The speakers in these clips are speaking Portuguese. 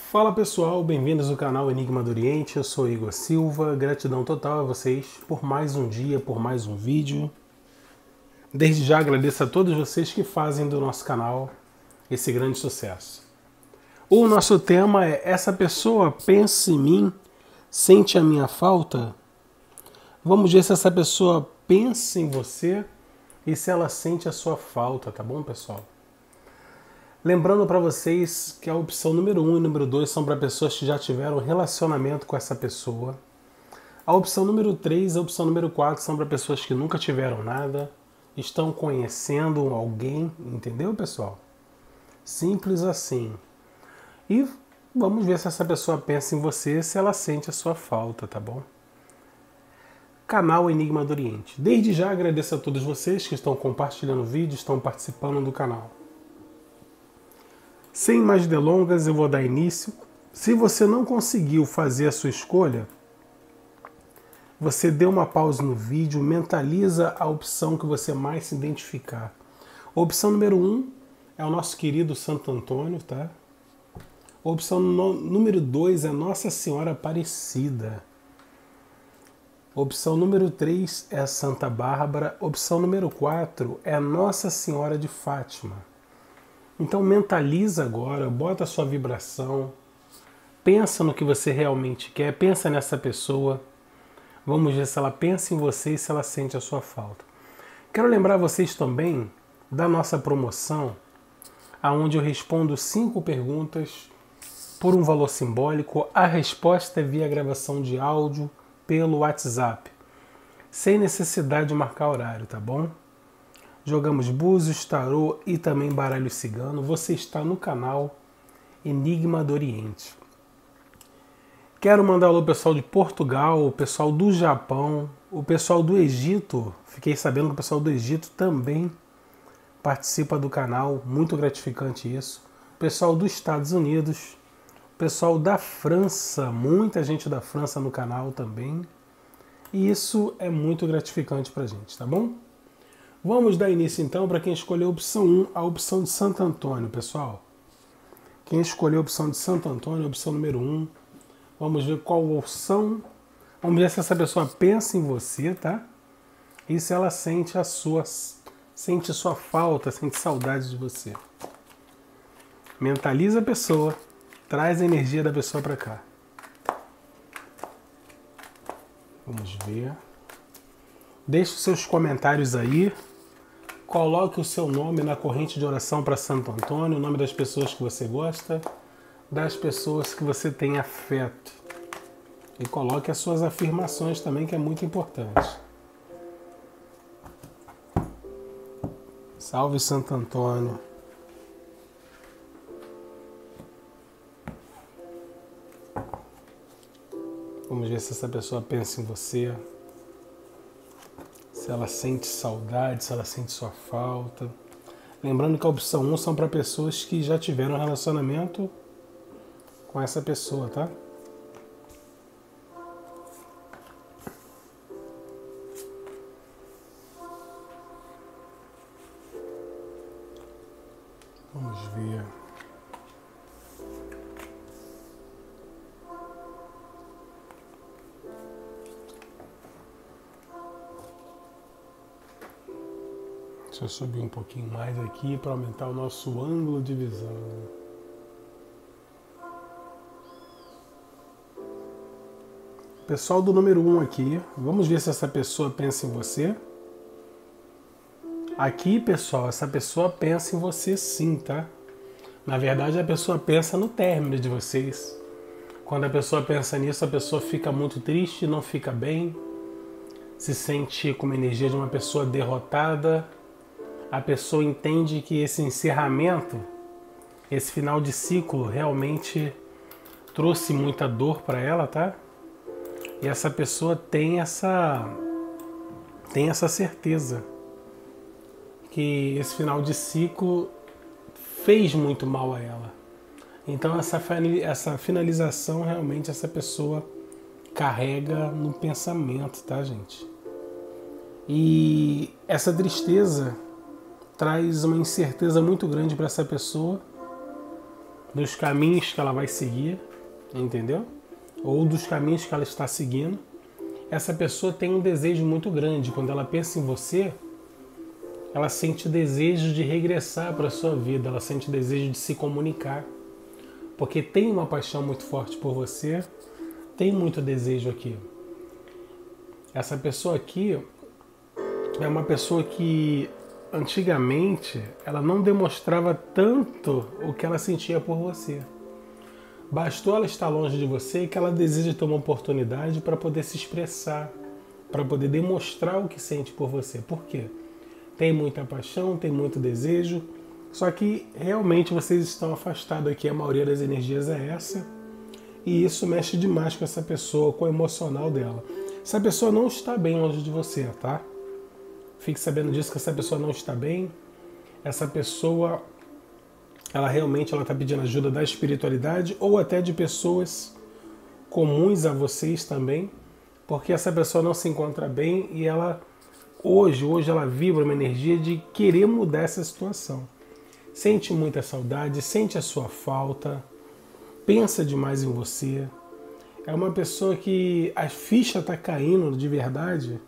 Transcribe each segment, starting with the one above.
Fala pessoal, bem-vindos ao canal Enigma do Oriente, eu sou Igor Silva, gratidão total a vocês por mais um dia, por mais um vídeo. Desde já agradeço a todos vocês que fazem do nosso canal esse grande sucesso. O nosso tema é: essa pessoa pensa em mim, sente a minha falta? Vamos ver se essa pessoa pensa em você e se ela sente a sua falta, tá bom, pessoal? Lembrando para vocês que a opção número 1 e número 2 são para pessoas que já tiveram relacionamento com essa pessoa. A opção número 3 e a opção número 4 são para pessoas que nunca tiveram nada, estão conhecendo alguém, entendeu, pessoal? Simples assim. E vamos ver se essa pessoa pensa em você, se ela sente a sua falta, tá bom? Canal Enigma do Oriente. Desde já agradeço a todos vocês que estão compartilhando o vídeo, estão participando do canal. Sem mais delongas, eu vou dar início. Se você não conseguiu fazer a sua escolha, você dê uma pausa no vídeo, mentaliza a opção que você mais se identificar. A opção número 1 é o nosso querido Santo Antônio, tá? A opção número 2 é Nossa Senhora Aparecida. A opção número 3 é a Santa Bárbara. A opção número 4 é Nossa Senhora de Fátima. Então mentaliza agora, bota a sua vibração, pensa no que você realmente quer, pensa nessa pessoa. Vamos ver se ela pensa em você e se ela sente a sua falta. Quero lembrar vocês também da nossa promoção, onde eu respondo 5 perguntas por um valor simbólico. A resposta é via gravação de áudio pelo WhatsApp, sem necessidade de marcar horário, tá bom? Jogamos búzios, tarô e também baralho cigano. Você está no canal Enigma do Oriente. Quero mandar alô pessoal de Portugal, o pessoal do Japão, o pessoal do Egito. Fiquei sabendo que o pessoal do Egito também participa do canal, muito gratificante isso. O pessoal dos Estados Unidos, o pessoal da França, muita gente da França no canal também. E isso é muito gratificante pra gente, tá bom? Vamos dar início então para quem escolheu a opção 1, a opção de Santo Antônio, pessoal. Quem escolheu a opção de Santo Antônio, a opção número 1. Vamos ver qual opção. Vamos ver se essa pessoa pensa em você, tá? E se ela sente sua falta, sente saudade de você. Mentaliza a pessoa, traz a energia da pessoa para cá. Vamos ver. Deixe os seus comentários aí. Coloque o seu nome na corrente de oração para Santo Antônio, o nome das pessoas que você gosta, das pessoas que você tem afeto. E coloque as suas afirmações também, que é muito importante. Salve Santo Antônio. Vamos ver se essa pessoa pensa em você. Se ela sente saudade, se ela sente sua falta. Lembrando que a opção 1 são para pessoas que já tiveram relacionamento com essa pessoa, tá? Vamos ver. Deixa eu subir um pouquinho mais aqui para aumentar o nosso ângulo de visão. Pessoal do número 1 aqui, vamos ver se essa pessoa pensa em você. Aqui, pessoal, essa pessoa pensa em você sim, tá? Na verdade, a pessoa pensa no término de vocês. Quando a pessoa pensa nisso, a pessoa fica muito triste, não fica bem, se sente com uma energia de uma pessoa derrotada. A pessoa entende que esse encerramento, esse final de ciclo realmente trouxe muita dor para ela, tá? E essa pessoa tem essa certeza que esse final de ciclo fez muito mal a ela. Então essa finalização realmente essa pessoa carrega no pensamento, tá, gente? E essa tristeza traz uma incerteza muito grande para essa pessoa dos caminhos que ela vai seguir, entendeu? Ou dos caminhos que ela está seguindo. Essa pessoa tem um desejo muito grande. Quando ela pensa em você, ela sente desejo de regressar para a sua vida, ela sente desejo de se comunicar, porque tem uma paixão muito forte por você, tem muito desejo aqui. Essa pessoa aqui é uma pessoa que antigamente ela não demonstrava tanto o que ela sentia por você. Bastou ela estar longe de você e que ela deseja ter uma oportunidade para poder se expressar, para poder demonstrar o que sente por você. Por quê? Tem muita paixão, tem muito desejo, só que realmente vocês estão afastados aqui, a maioria das energias é essa, e isso mexe demais com essa pessoa, com o emocional dela. Essa pessoa não está bem longe de você, tá? Fique sabendo disso, que essa pessoa não está bem. Essa pessoa, ela realmente está pedindo ajuda da espiritualidade ou até de pessoas comuns a vocês também, porque essa pessoa não se encontra bem e ela hoje ela vibra uma energia de querer mudar essa situação. Sente muita saudade, sente a sua falta, pensa demais em você. É uma pessoa que a ficha está caindo de verdade,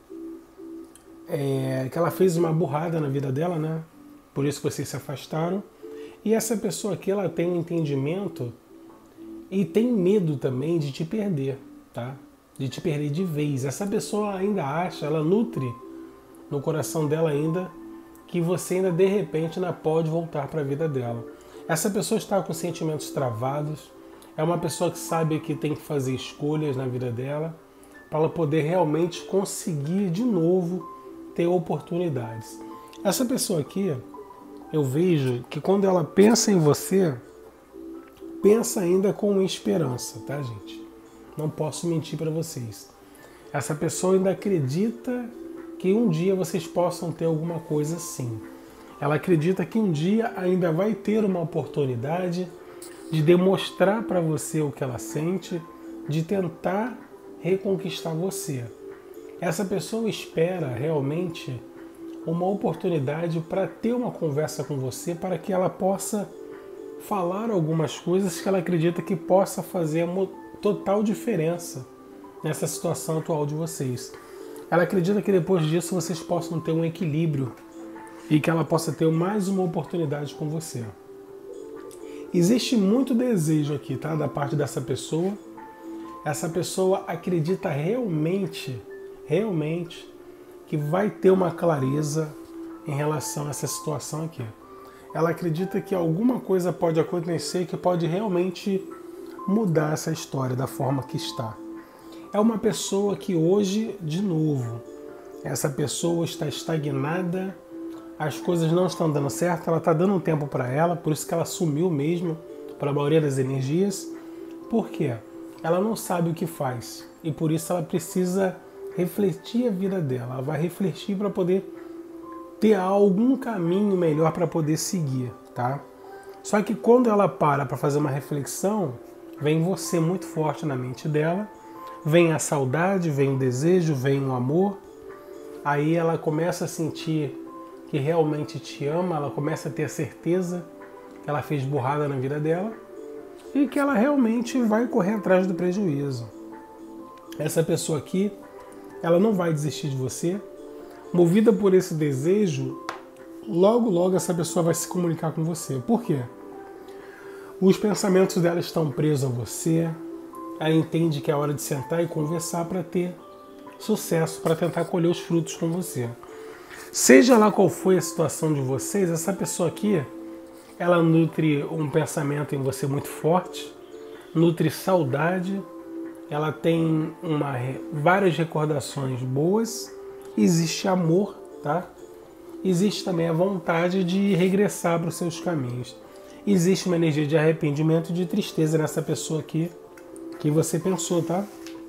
que ela fez uma burrada na vida dela, né? Por isso que vocês se afastaram. E essa pessoa aqui, ela tem um entendimento e tem medo também de te perder, tá? De te perder de vez. Essa pessoa ainda acha, ela nutre no coração dela ainda que você ainda de repente ainda pode voltar para a vida dela. Essa pessoa está com sentimentos travados, é uma pessoa que sabe que tem que fazer escolhas na vida dela para ela poder realmente conseguir de novo ter oportunidades. Essa pessoa aqui, eu vejo que quando ela pensa em você, pensa ainda com esperança, tá, gente? Não posso mentir para vocês. Essa pessoa ainda acredita que um dia vocês possam ter alguma coisa assim. Ela acredita que um dia ainda vai ter uma oportunidade de demonstrar para você o que ela sente, de tentar reconquistar você. Essa pessoa espera realmente uma oportunidade para ter uma conversa com você, para que ela possa falar algumas coisas que ela acredita que possa fazer uma total diferença nessa situação atual de vocês. Ela acredita que depois disso vocês possam ter um equilíbrio e que ela possa ter mais uma oportunidade com você. Existe muito desejo aqui, tá? Da parte dessa pessoa. Essa pessoa acredita realmente que vai ter uma clareza em relação a essa situação aqui. Ela acredita que alguma coisa pode acontecer que pode realmente mudar essa história da forma que está. É uma pessoa que hoje, de novo, essa pessoa está estagnada, as coisas não estão dando certo, ela está dando um tempo para ela, por isso que ela sumiu mesmo para a maioria das energias. Por quê? Ela não sabe o que faz e por isso ela precisa refletir a vida dela. Ela vai refletir para poder ter algum caminho melhor para poder seguir, tá? Só que quando ela para fazer uma reflexão, vem você muito forte na mente dela, vem a saudade, vem o desejo, vem o amor. Aí ela começa a sentir que realmente te ama, ela começa a ter a certeza que ela fez burrada na vida dela e que ela realmente vai correr atrás do prejuízo. Essa pessoa aqui, ela não vai desistir de você. Movida por esse desejo, logo essa pessoa vai se comunicar com você. Por quê? Os pensamentos dela estão presos a você. Ela entende que é hora de sentar e conversar para ter sucesso, para tentar colher os frutos com você. Seja lá qual foi a situação de vocês, essa pessoa aqui, ela nutre um pensamento em você muito forte, nutre saudade, ela tem várias recordações boas, existe amor, tá? Existe também a vontade de regressar para os seus caminhos. Existe uma energia de arrependimento e de tristeza nessa pessoa aqui, que você pensou, tá?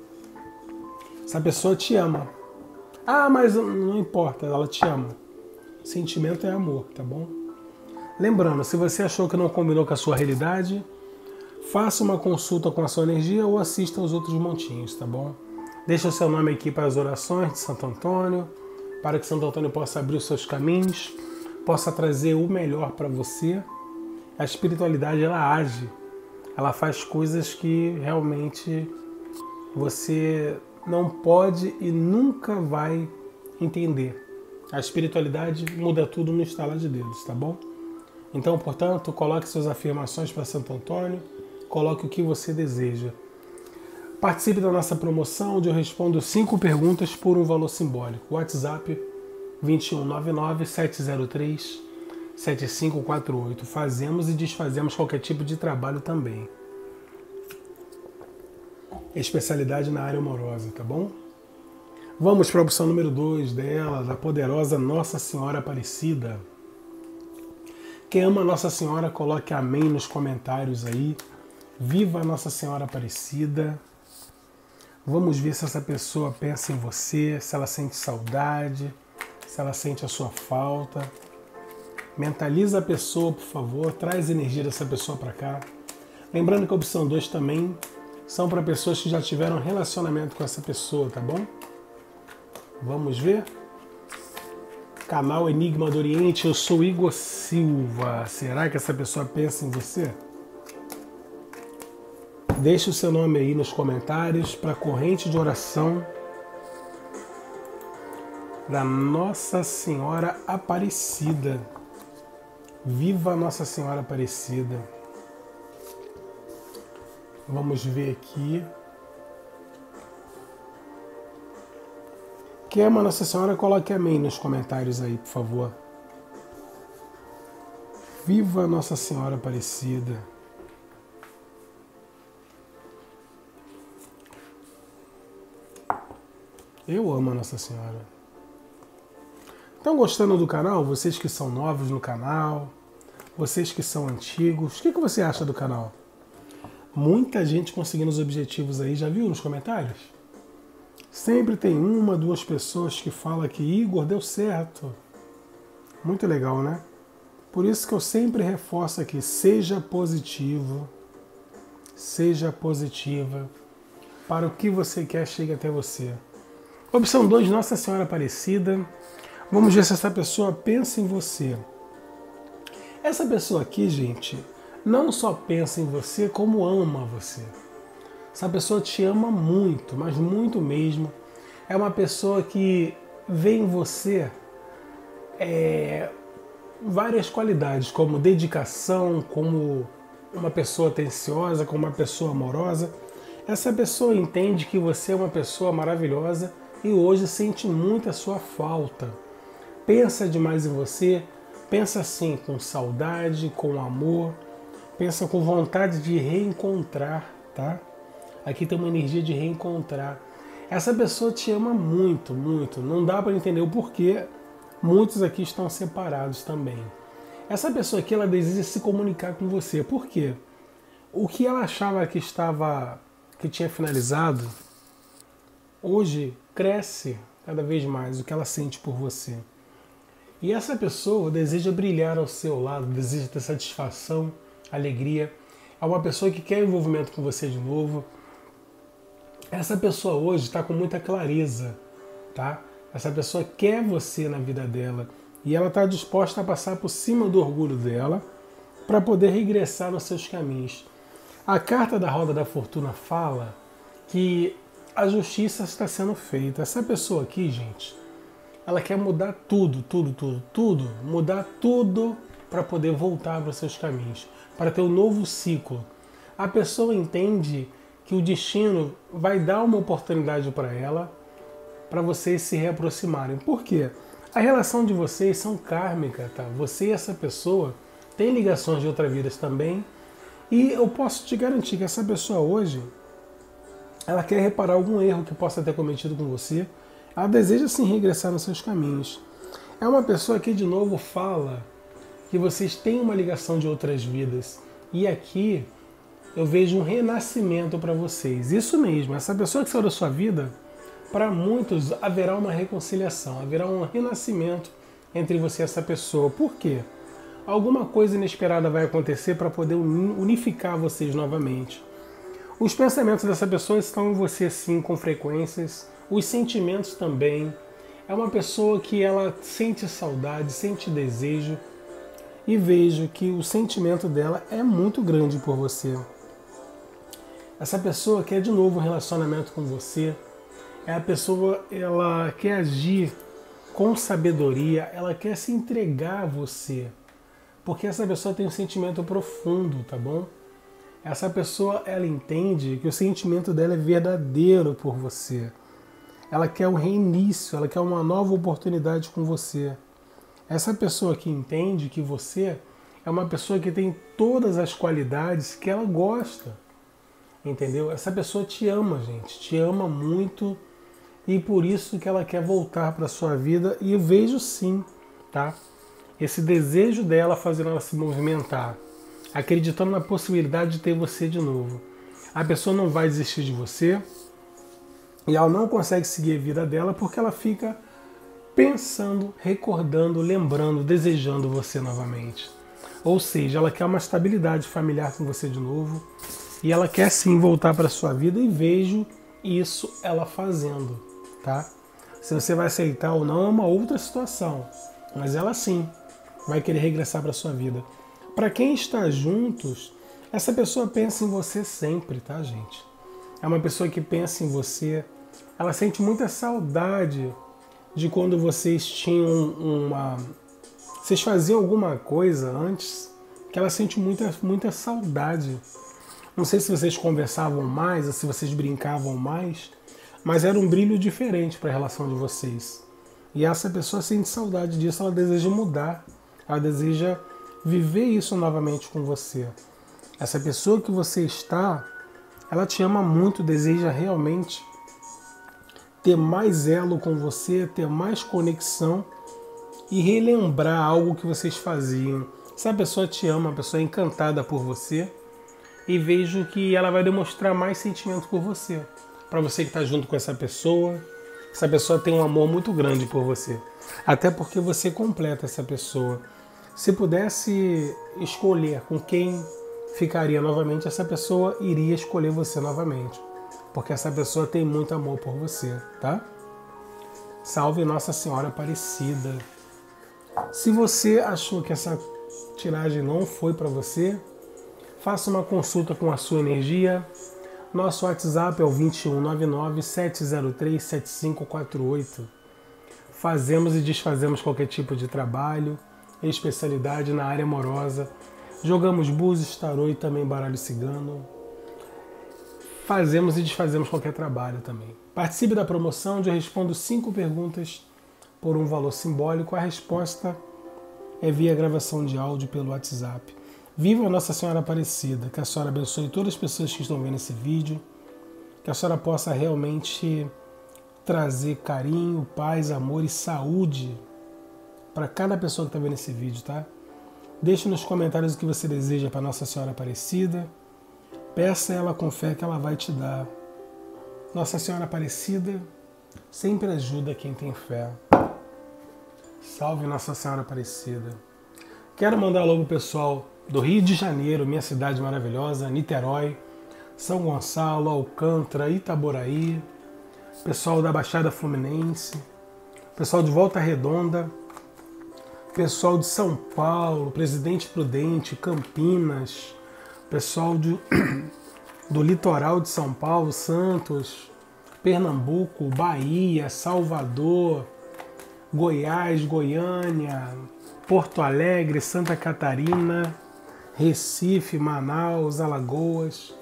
Essa pessoa te ama. Ah, mas não importa, ela te ama. Sentimento é amor, tá bom? Lembrando, se você achou que não combinou com a sua realidade, faça uma consulta com a sua energia ou assista aos outros montinhos, tá bom? Deixa o seu nome aqui para as orações de Santo Antônio, para que Santo Antônio possa abrir os seus caminhos, possa trazer o melhor para você. A espiritualidade, ela age ela faz coisas que realmente você não pode e nunca vai entender. A espiritualidade muda tudo no estalar de dedos, tá bom? Então, portanto, coloque suas afirmações para Santo Antônio, coloque o que você deseja. Participe da nossa promoção, onde eu respondo 5 perguntas por um valor simbólico. WhatsApp 2199-703-7548. Fazemos e desfazemos qualquer tipo de trabalho também. Especialidade na área amorosa, tá bom? Vamos para a opção número 2 dela, da poderosa Nossa Senhora Aparecida. Quem ama Nossa Senhora, coloque amém nos comentários aí. Viva Nossa Senhora Aparecida. Vamos ver se essa pessoa pensa em você, se ela sente saudade, se ela sente a sua falta. Mentaliza a pessoa, por favor, traz a energia dessa pessoa para cá. Lembrando que a opção 2 também são para pessoas que já tiveram relacionamento com essa pessoa, tá bom? Vamos ver? Canal Enigma do Oriente, eu sou Igor Silva. Será que essa pessoa pensa em você? Deixe o seu nome aí nos comentários para a corrente de oração da Nossa Senhora Aparecida. Viva Nossa Senhora Aparecida. Vamos ver aqui. Quem ama Nossa Senhora, coloque amém nos comentários aí, por favor. Viva Nossa Senhora Aparecida. Eu amo a Nossa Senhora. Estão gostando do canal? Vocês que são novos no canal, vocês que são antigos, o que você acha do canal? Muita gente conseguindo os objetivos aí, já viu nos comentários? Sempre tem 1, 2 pessoas que falam que Igor deu certo. Muito legal, né? Por isso que eu sempre reforço aqui, seja positivo, seja positiva, para o que você quer chegue até você. Opção 2, Nossa Senhora Aparecida. Vamos ver se essa pessoa pensa em você. Essa pessoa aqui, gente, não só pensa em você, como ama você. Essa pessoa te ama muito, mas muito mesmo. É uma pessoa que vê em você várias qualidades, como dedicação, como uma pessoa atenciosa, como uma pessoa amorosa. Essa pessoa entende que você é uma pessoa maravilhosa e hoje sente muito a sua falta. Pensa demais em você, pensa assim com saudade, com amor, pensa com vontade de reencontrar, tá? Aqui tem uma energia de reencontrar. Essa pessoa te ama muito, muito. Não dá para entender o porquê. Muitos aqui estão separados também. Essa pessoa aqui, ela deseja se comunicar com você. Por quê? O que ela achava que tinha finalizado, hoje cresce cada vez mais o que ela sente por você. E essa pessoa deseja brilhar ao seu lado, deseja ter satisfação, alegria. É uma pessoa que quer envolvimento com você de novo. Essa pessoa hoje está com muita clareza, tá? Essa pessoa quer você na vida dela e ela está disposta a passar por cima do orgulho dela para poder regressar nos seus caminhos. A carta da Roda da Fortuna fala que a justiça está sendo feita. Essa pessoa aqui, gente, ela quer mudar tudo, mudar tudo para poder voltar para os seus caminhos, para ter um novo ciclo. A pessoa entende que o destino vai dar uma oportunidade para ela, para vocês se reaproximarem. Por quê? A relação de vocês são kármica, tá? Você e essa pessoa têm ligações de outras vidas também, e eu posso te garantir que essa pessoa hoje, ela quer reparar algum erro que possa ter cometido com você, ela deseja sim regressar nos seus caminhos. É uma pessoa que de novo fala que vocês têm uma ligação de outras vidas, e aqui eu vejo um renascimento para vocês. Isso mesmo, essa pessoa que saiu da sua vida, para muitos haverá uma reconciliação, haverá um renascimento entre você e essa pessoa. Por quê? Alguma coisa inesperada vai acontecer para poder unificar vocês novamente. Os pensamentos dessa pessoa estão em você sim com frequências, os sentimentos também. É uma pessoa que ela sente saudade, sente desejo, e vejo que o sentimento dela é muito grande por você. Essa pessoa quer de novo um relacionamento com você. A pessoa, ela quer agir com sabedoria, ela quer se entregar a você. Porque essa pessoa tem um sentimento profundo, tá bom? Essa pessoa, ela entende que o sentimento dela é verdadeiro por você. Ela quer um reinício, ela quer uma nova oportunidade com você. Essa pessoa que entende que você é uma pessoa que tem todas as qualidades que ela gosta. Entendeu? Essa pessoa te ama, gente. Te ama muito. E por isso que ela quer voltar para a sua vida. E eu vejo sim, tá? Esse desejo dela fazendo ela se movimentar. Acreditando na possibilidade de ter você de novo. A pessoa não vai desistir de você. E ela não consegue seguir a vida dela porque ela fica pensando, recordando, lembrando, desejando você novamente. Ou seja, ela quer uma estabilidade familiar com você de novo. E ela quer sim voltar para a sua vida e vejo isso ela fazendo, tá? Se você vai aceitar ou não é uma outra situação. Mas ela sim vai querer regressar para a sua vida. Para quem está juntos, essa pessoa pensa em você sempre, tá, gente? É uma pessoa que pensa em você. Ela sente muita saudade de quando vocês tinham vocês faziam alguma coisa antes, que ela sente muita saudade. Não sei se vocês conversavam mais ou se vocês brincavam mais, mas era um brilho diferente para a relação de vocês. E essa pessoa sente saudade disso, ela deseja mudar, ela deseja viver isso novamente com você. Essa pessoa que você está, ela te ama muito, deseja realmente ter mais elo com você, ter mais conexão e relembrar algo que vocês faziam. Essa pessoa te ama, a pessoa é encantada por você e vejo que ela vai demonstrar mais sentimento por você. Para você que está junto com essa pessoa tem um amor muito grande por você. Até porque você completa essa pessoa. Se pudesse escolher com quem ficaria novamente, essa pessoa iria escolher você novamente. Porque essa pessoa tem muito amor por você, tá? Salve Nossa Senhora Aparecida. Se você achou que essa tiragem não foi para você, faça uma consulta com a sua energia. Nosso WhatsApp é o 2199-703-7548. Fazemos e desfazemos qualquer tipo de trabalho, especialidade na área amorosa. Jogamos búzios, tarô e também baralho cigano. Fazemos e desfazemos qualquer trabalho também. Participe da promoção onde eu respondo 5 perguntas por um valor simbólico. A resposta é via gravação de áudio pelo WhatsApp. Viva Nossa Senhora Aparecida, que a senhora abençoe todas as pessoas que estão vendo esse vídeo, que a senhora possa realmente trazer carinho, paz, amor e saúde para cada pessoa que está vendo esse vídeo, tá? Deixe nos comentários o que você deseja para Nossa Senhora Aparecida. Peça ela com fé que ela vai te dar. Nossa Senhora Aparecida sempre ajuda quem tem fé. Salve Nossa Senhora Aparecida. Quero mandar alô pro pessoal do Rio de Janeiro, minha cidade maravilhosa, Niterói, São Gonçalo, Alcântara, Itaboraí, pessoal da Baixada Fluminense, pessoal de Volta Redonda, pessoal de São Paulo, Presidente Prudente, Campinas, pessoal do litoral de São Paulo, Santos, Pernambuco, Bahia, Salvador, Goiás, Goiânia, Porto Alegre, Santa Catarina, Recife, Manaus, Alagoas,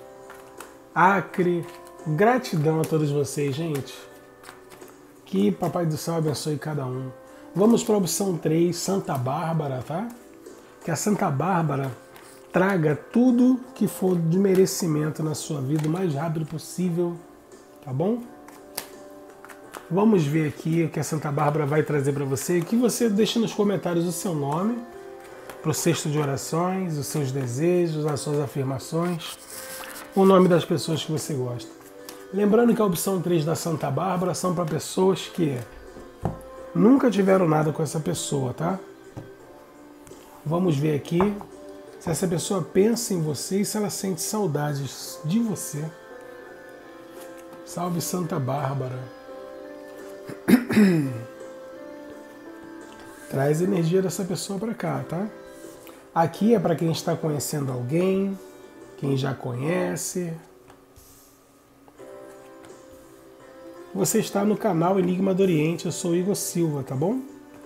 Acre. Gratidão a todos vocês, gente. Que Papai do Céu abençoe cada um. Vamos para a opção 3, Santa Bárbara, tá? Que a Santa Bárbara traga tudo que for de merecimento na sua vida o mais rápido possível, tá bom? Vamos ver aqui o que a Santa Bárbara vai trazer para você. Que você deixe nos comentários o seu nome, para o cesto de orações, os seus desejos, as suas afirmações, o nome das pessoas que você gosta. Lembrando que a opção 3 da Santa Bárbara são para pessoas que nunca tiveram nada com essa pessoa, tá? Vamos ver aqui se essa pessoa pensa em você e se ela sente saudades de você. Salve Santa Bárbara. Traz a energia dessa pessoa para cá, tá? Aqui é para quem está conhecendo alguém, quem já conhece. Você está no canal Enigma do Oriente, eu sou Igor Silva, tá bom?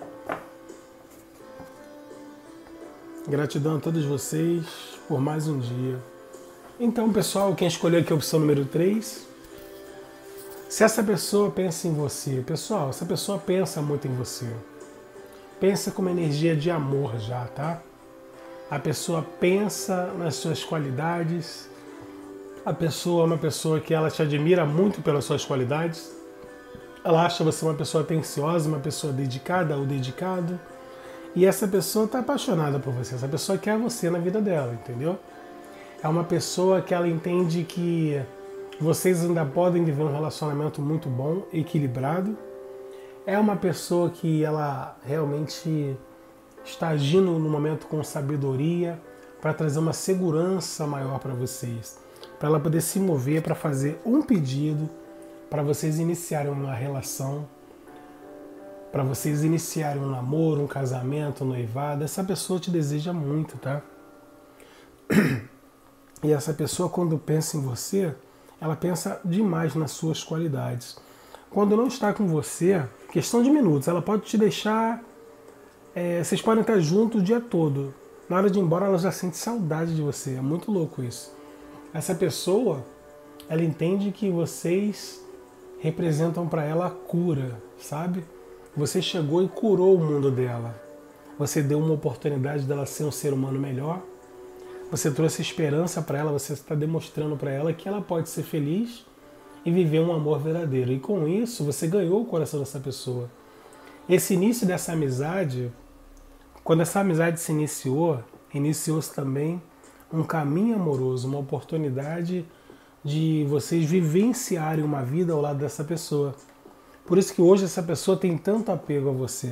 Gratidão a todos vocês por mais um dia. Então, pessoal, quem escolheu aqui a opção número 3, se essa pessoa pensa em você, pessoal, essa pessoa pensa muito em você. Pensa com uma energia de amor já, tá? A pessoa pensa nas suas qualidades. A pessoa é uma pessoa que ela te admira muito pelas suas qualidades. Ela acha você uma pessoa atenciosa, uma pessoa dedicada ou dedicado. E essa pessoa está apaixonada por você. Essa pessoa quer você na vida dela, entendeu? É uma pessoa que ela entende que vocês ainda podem viver um relacionamento muito bom, equilibrado. É uma pessoa que ela realmente está agindo no momento com sabedoria para trazer uma segurança maior para vocês, para ela poder se mover para fazer um pedido, para vocês iniciarem uma relação, para vocês iniciarem um namoro, um casamento, um noivado. Essa pessoa te deseja muito, tá? E essa pessoa, quando pensa em você, ela pensa demais nas suas qualidades. Quando não está com você, questão de minutos, ela pode te deixar... vocês podem estar juntos o dia todo. Na hora de ir embora, ela já sente saudade de você. É muito louco isso. Essa pessoa, ela entende que vocês representam para ela a cura, sabe? Você chegou e curou o mundo dela. Você deu uma oportunidade dela ser um ser humano melhor. Você trouxe esperança para ela, você está demonstrando para ela que ela pode ser feliz e viver um amor verdadeiro. E com isso, você ganhou o coração dessa pessoa. Esse início dessa amizade, quando essa amizade se iniciou, iniciou-se também um caminho amoroso, uma oportunidade de vocês vivenciarem uma vida ao lado dessa pessoa. Por isso que hoje essa pessoa tem tanto apego a você.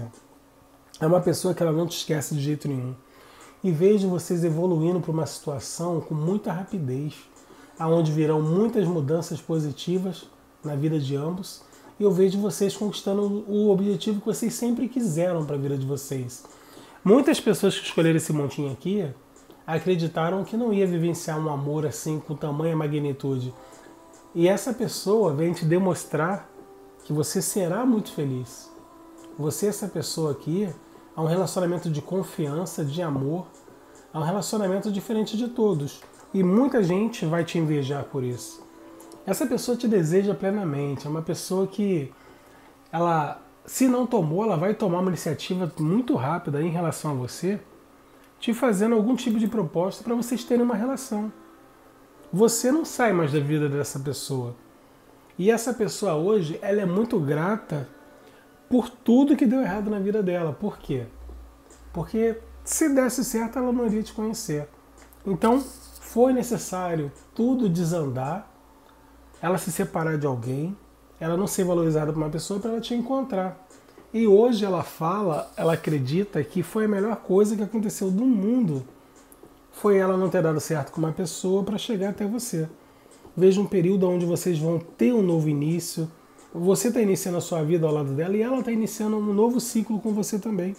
É uma pessoa que ela não te esquece de jeito nenhum. E vejo vocês evoluindo para uma situação com muita rapidez, aonde virão muitas mudanças positivas na vida de ambos, e eu vejo vocês conquistando o objetivo que vocês sempre quiseram para a vida de vocês. Muitas pessoas que escolheram esse montinho aqui acreditaram que não ia vivenciar um amor assim com tamanha magnitude. E essa pessoa vem te demonstrar que você será muito feliz. Você, essa pessoa aqui, é um relacionamento de confiança, de amor, é um relacionamento diferente de todos. E muita gente vai te invejar por isso. Essa pessoa te deseja plenamente, é uma pessoa que, ela, se não tomou, ela vai tomar uma iniciativa muito rápida em relação a você, te fazendo algum tipo de proposta para vocês terem uma relação. Você não sai mais da vida dessa pessoa. E essa pessoa hoje, ela é muito grata por tudo que deu errado na vida dela. Por quê? Porque se desse certo, ela não iria te conhecer. Então, foi necessário tudo desandar, ela se separar de alguém, ela não ser valorizada por uma pessoa para ela te encontrar. E hoje ela fala, ela acredita que foi a melhor coisa que aconteceu do mundo. Foi ela não ter dado certo com uma pessoa para chegar até você. Veja um período onde vocês vão ter um novo início. Você está iniciando a sua vida ao lado dela e ela está iniciando um novo ciclo com você também.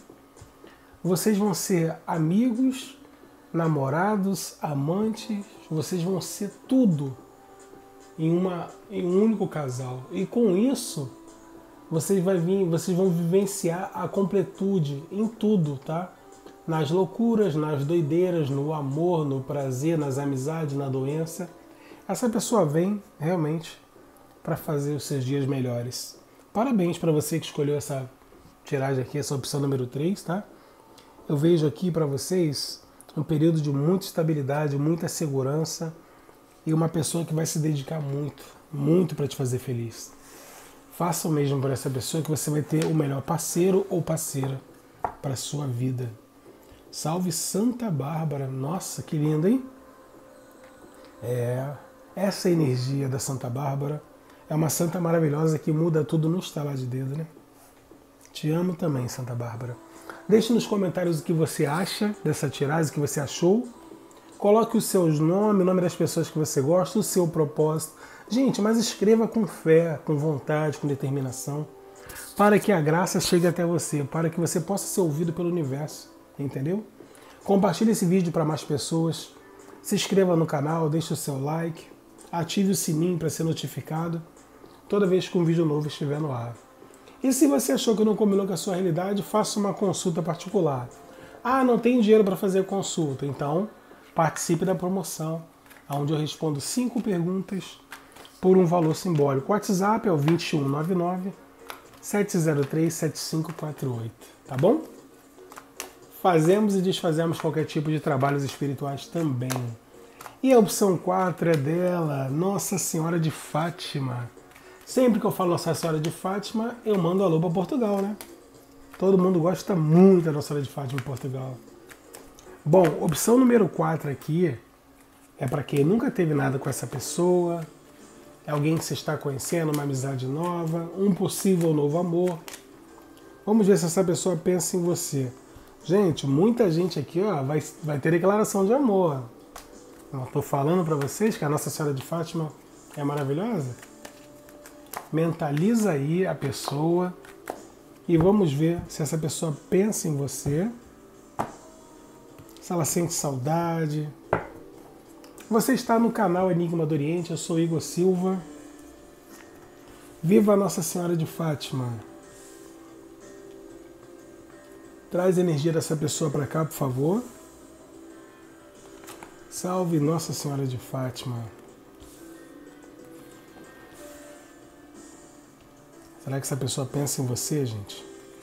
Vocês vão ser amigos, namorados, amantes, vocês vão ser tudo em um único casal. E com isso, vocês vão vivenciar a completude em tudo, tá? Nas loucuras, nas doideiras, no amor, no prazer, nas amizades, na doença. Essa pessoa vem realmente para fazer os seus dias melhores. Parabéns para você que escolheu essa tiragem aqui, essa opção número 3, tá? Eu vejo aqui para vocês um período de muita estabilidade, muita segurança e uma pessoa que vai se dedicar muito, muito para te fazer feliz. Faça o mesmo por essa pessoa que você vai ter o melhor parceiro ou parceira para a sua vida. Salve Santa Bárbara! Nossa, que lindo, hein? Essa energia da Santa Bárbara é uma santa maravilhosa que muda tudo no estalar de dedo, né? Te amo também, Santa Bárbara. Deixe nos comentários o que você acha dessa tiragem, o que você achou. Coloque os seus nomes, o nome das pessoas que você gosta, o seu propósito. Gente, mas escreva com fé, com vontade, com determinação, para que a graça chegue até você, para que você possa ser ouvido pelo universo, entendeu? Compartilhe esse vídeo para mais pessoas, se inscreva no canal, deixe o seu like, ative o sininho para ser notificado. toda vez que um vídeo novo estiver no ar. E se você achou que não combinou com a sua realidade, faça uma consulta particular. Ah, não tem dinheiro para fazer consulta, então participe da promoção, onde eu respondo 5 perguntas por um valor simbólico. O WhatsApp é o 2199 703 7548, tá bom? Fazemos e desfazemos qualquer tipo de trabalhos espirituais também. E a opção 4 é dela, Nossa Senhora de Fátima. Sempre que eu falo Nossa Senhora de Fátima, eu mando alô para Portugal, né? Todo mundo gosta muito da Nossa Senhora de Fátima em Portugal. Bom, opção número 4 aqui é para quem nunca teve nada com essa pessoa, é alguém que você está conhecendo, uma amizade nova, um possível novo amor. Vamos ver se essa pessoa pensa em você. Gente, muita gente aqui ó, vai ter declaração de amor. Eu estou falando para vocês que a Nossa Senhora de Fátima é maravilhosa. Mentaliza aí a pessoa e vamos ver se essa pessoa pensa em você, se ela sente saudade. Você está no canal Enigma do Oriente, eu sou Igor Silva. Viva a Nossa Senhora de Fátima. Traz a energia dessa pessoa para cá, por favor. Salve Nossa Senhora de Fátima. Será que essa pessoa pensa em você, gente?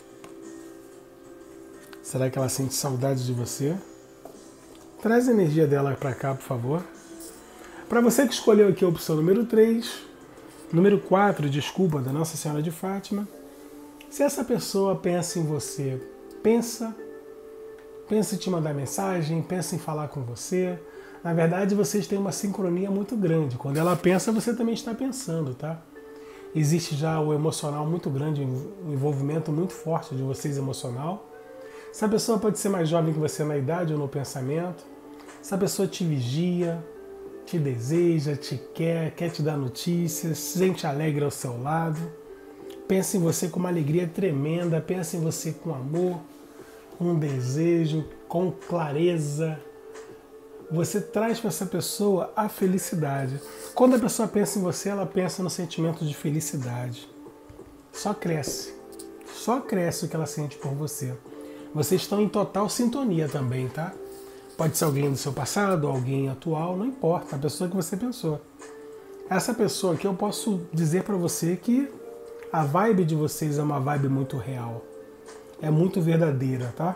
Será que ela sente saudade de você? Traz a energia dela para cá, por favor. Para você que escolheu aqui a opção número 3, número 4, desculpa, da Nossa Senhora de Fátima, se essa pessoa pensa em você, pensa em te mandar mensagem, pensa em falar com você. Na verdade, vocês têm uma sincronia muito grande. Quando ela pensa, você também está pensando, tá? Existe já o emocional muito grande, um envolvimento muito forte de vocês emocional. Essa pessoa pode ser mais jovem que você na idade ou no pensamento. Essa pessoa te vigia, te deseja, te quer te dar notícias, se sente alegre ao seu lado. Pensa em você com uma alegria tremenda, pensa em você com amor, com desejo, com clareza. Você traz para essa pessoa a felicidade. Quando a pessoa pensa em você, ela pensa no sentimento de felicidade. Só cresce o que ela sente por você. Vocês estão em total sintonia também, tá? Pode ser alguém do seu passado, alguém atual, não importa, a pessoa que você pensou. Essa pessoa aqui eu posso dizer para você que a vibe de vocês é uma vibe muito real. É muito verdadeira, tá?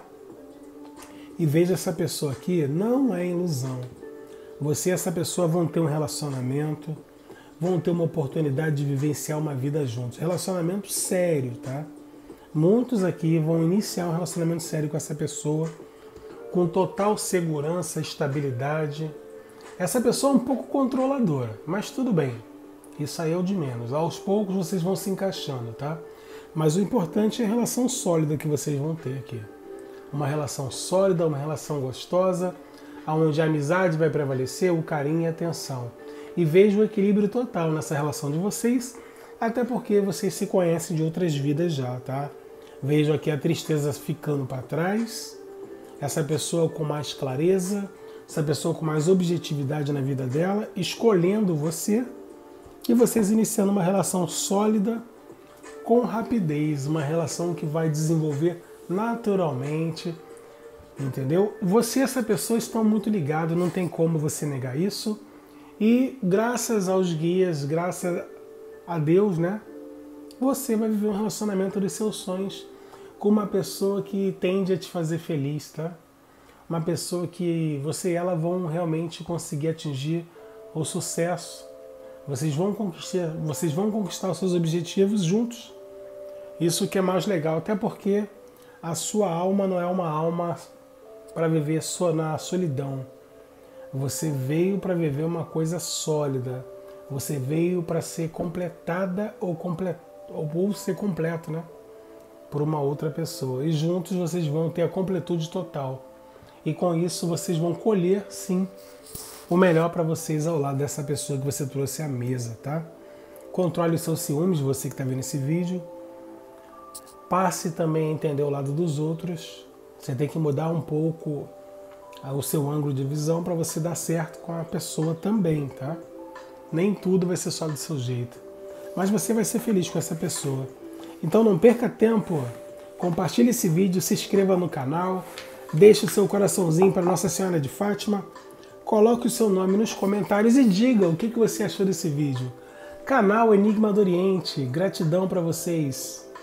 E veja, essa pessoa aqui não é ilusão. Você e essa pessoa vão ter um relacionamento, vão ter uma oportunidade de vivenciar uma vida juntos. Relacionamento sério, tá? Muitos aqui vão iniciar um relacionamento sério com essa pessoa, com total segurança, estabilidade. Essa pessoa é um pouco controladora, mas tudo bem. Isso aí é o de menos. Aos poucos vocês vão se encaixando, tá? Mas o importante é a relação sólida que vocês vão ter aqui. Uma relação sólida, uma relação gostosa, onde a amizade vai prevalecer, o carinho e a atenção. E vejo o equilíbrio total nessa relação de vocês, até porque vocês se conhecem de outras vidas já, tá? Vejo aqui a tristeza ficando para trás, essa pessoa com mais clareza, essa pessoa com mais objetividade na vida dela, escolhendo você, e vocês iniciando uma relação sólida, com rapidez, uma relação que vai desenvolver naturalmente, entendeu? Você e essa pessoa estão muito ligados, não tem como você negar isso. E graças aos guias, graças a Deus, né? Você vai viver um relacionamento dos seus sonhos com uma pessoa que tende a te fazer feliz, tá? Uma pessoa que você e ela vão realmente conseguir atingir o sucesso. Vocês vão conquistar os seus objetivos juntos. Isso que é mais legal, até porque a sua alma não é uma alma para viver só na solidão. Você veio para viver uma coisa sólida. Você veio para ser completada ou ser completo, né? Por uma outra pessoa. E juntos vocês vão ter a completude total. E com isso vocês vão colher, sim, o melhor para vocês ao lado dessa pessoa que você trouxe à mesa, tá? Controle os seus ciúmes, você que está vendo esse vídeo. Passe também a entender o lado dos outros. Você tem que mudar um pouco o seu ângulo de visão para você dar certo com a pessoa também, tá? Nem tudo vai ser só do seu jeito. mas você vai ser feliz com essa pessoa. Então não perca tempo, compartilhe esse vídeo, se inscreva no canal, deixe o seu coraçãozinho para Nossa Senhora de Fátima, coloque o seu nome nos comentários e diga o que você achou desse vídeo. Canal Enigma do Oriente, gratidão para vocês.